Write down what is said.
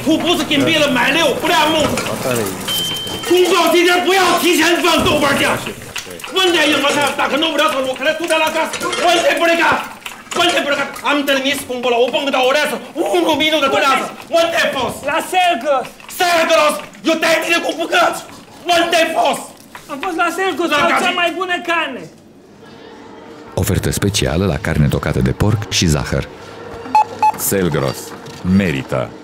土不是跟别人买6不两亩。公告期间不要提前放豆瓣酱。问题应我看，大可弄不了头路，看来都在那干，完全不能干，完全不能干。俺们这里米是公布了，我蹦个到我来是5路米路的多样子，完全 false。 La Selgros! Selgros, eu te-ai bine cu bucăți! One day false! Am fost la Selgros, au cea mai bună carne! Ofertă specială la carne tocată de porc și zahăr. Selgros. Merită!